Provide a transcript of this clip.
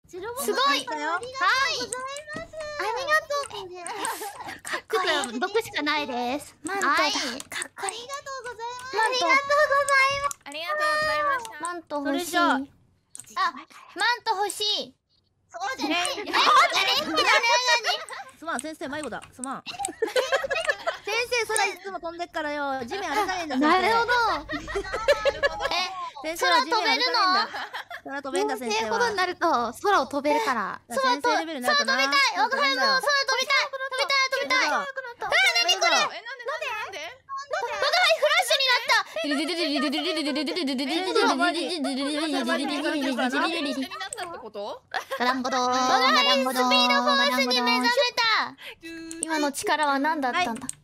すごい。 だよ。 ありがとう。かっこいい。僕しかないです。マントだ。かっこいい。ありがとうございます。ありがとうございます。 ありがとうございました。 マント欲しい。 それじゃあマント欲しい。そうじゃない。 すまん、先生迷子だ。すまん。先生空いつも飛んでっからよ。地面歩かねえんだ。 なるほど。 先生は地面歩かねえんだ。空飛べんだ先生は。 ほどになると空を飛べるから。 先生レベルになるとな。 空飛びたい。わかるの。空飛びたい。飛びたい。 何これ。 なんでフラッシュになった。ガランゴドー。スピードフォースに目覚めた。今の力は何だったんだ。